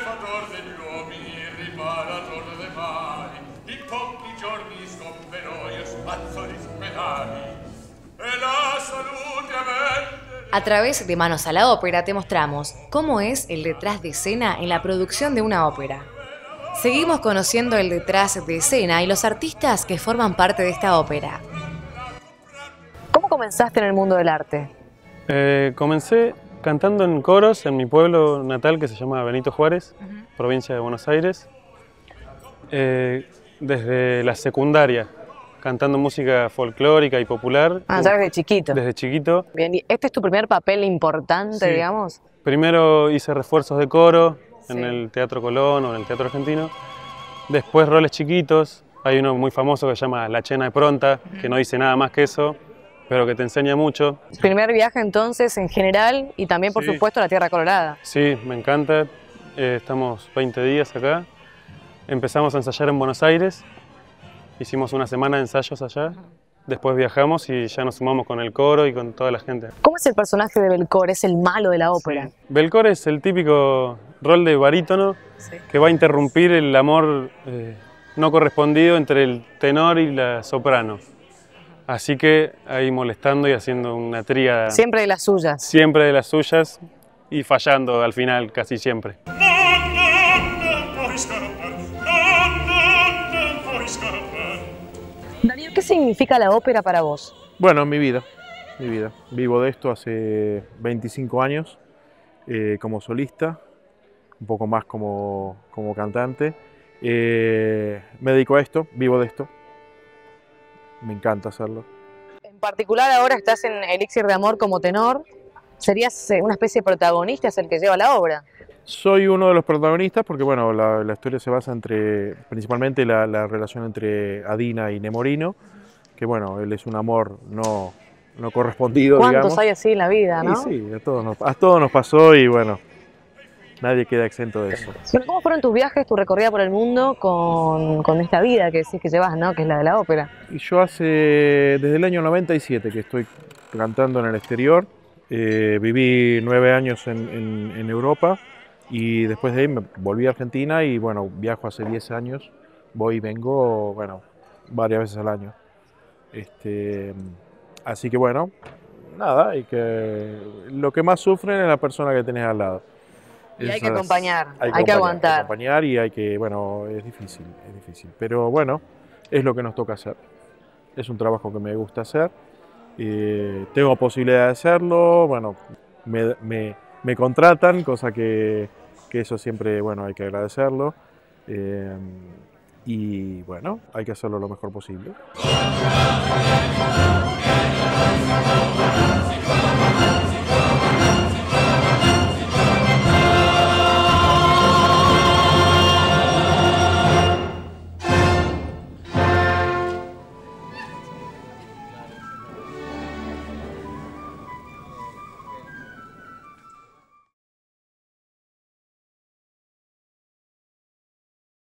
salvatore degli uomini, riparatore dei mali, in pochi giorni scomperò io spazzo di spedali, e la salute avente. A través de Manos a la Ópera te mostramos cómo es el detrás de escena en la producción de una ópera. Seguimos conociendo el detrás de escena y los artistas que forman parte de esta ópera. ¿Cómo comenzaste en el mundo del arte? Comencé cantando en coros en mi pueblo natal que se llama Benito Juárez, provincia de Buenos Aires, desde la secundaria, cantando música folclórica y popular. Ah, ya desde chiquito. Desde chiquito. Bien, ¿y este es tu primer papel importante, Sí. digamos? Primero hice refuerzos de coro en Sí. el Teatro Colón o en el Teatro Argentino. Después roles chiquitos. Hay uno muy famoso que se llama La Chena de Pronta, que no dice nada más que eso, pero que te enseña mucho. Primer viaje entonces en general y también por Sí. supuesto a la Tierra Colorada. Sí, me encanta. Estamos 20 días acá. Empezamos a ensayar en Buenos Aires. Hicimos una semana de ensayos allá. Después viajamos y ya nos sumamos con el coro y con toda la gente. ¿Cómo es el personaje de Belcor? ¿Es el malo de la ópera? Sí. Belcor es el típico rol de barítono Sí. que va a interrumpir el amor no correspondido entre el tenor y la soprano. Así que ahí molestando y haciendo una tríada Siempre de las suyas. siempre de las suyas y fallando al final casi siempre. Non puoi scappar, non puoi scappar. Daniel, ¿qué significa la ópera para vos? Bueno, mi vida. Vivo de esto hace 25 años como solista, un poco más como cantante. Me dedico a esto, vivo de esto. Me encanta hacerlo. En particular ahora estás en Elixir de Amor como tenor. ¿Serías una especie de protagonista, es el que lleva la obra? Soy uno de los protagonistas porque bueno, la historia se basa principalmente la relación entre Adina y Nemorino, que bueno, él es un amor no correspondido, ¿Cuántos digamos. hay así en la vida, no? Y sí, a todos nos pasó y bueno, nadie queda exento de eso. Bueno, ¿cómo fueron tus viajes, tu recorrida por el mundo con esta vida que decís que llevas, ¿no? Que es la de la ópera? Y yo desde el año 97 que estoy cantando en el exterior. Viví 9 años en Europa y después de ahí me volví a Argentina y bueno, viajo hace 10 años, voy y vengo, bueno, varias veces al año. Así que bueno, nada, y que lo que más sufren es la persona que tenés al lado. Y hay que acompañar, hay que acompañar, aguantar. Hay que acompañar y hay que, bueno, es difícil, pero bueno, es lo que nos toca hacer. Es un trabajo que me gusta hacer. Tengo posibilidad de hacerlo, bueno, me contratan, cosa que eso siempre, bueno, hay que agradecerlo. Y bueno, hay que hacerlo lo mejor posible.